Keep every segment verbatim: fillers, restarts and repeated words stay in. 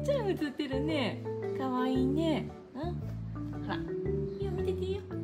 ちゃん映ってるね。かわいいね。うん。ほら。いいよ、見てていいよ。うん。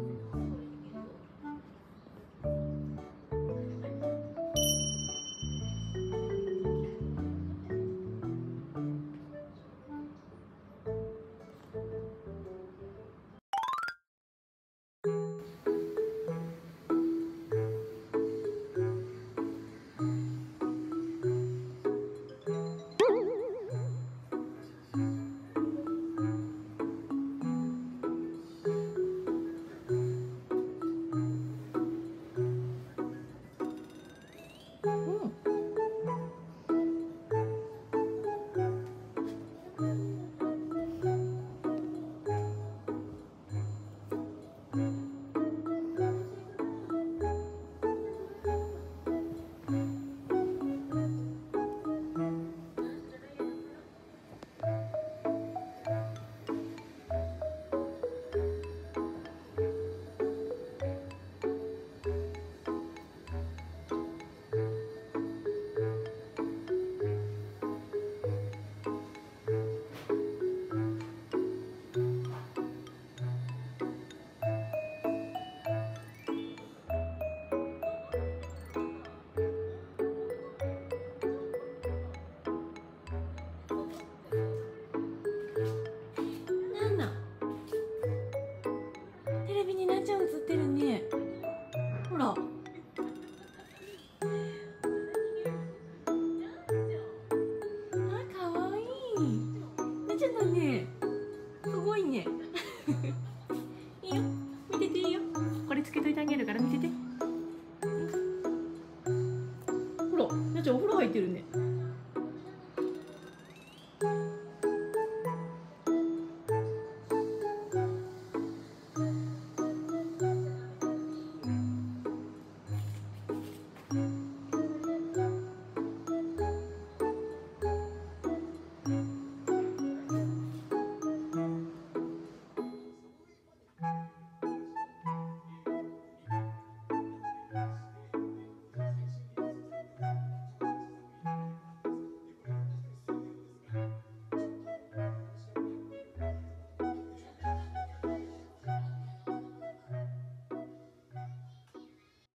テレビになっちゃん映ってるね。ほら。あ、かわいい。なっちゃんだね。すごいね。いいよ。見てていいよ。これつけといてあげるから見てて。ほら、なっちゃんお風呂入ってるね。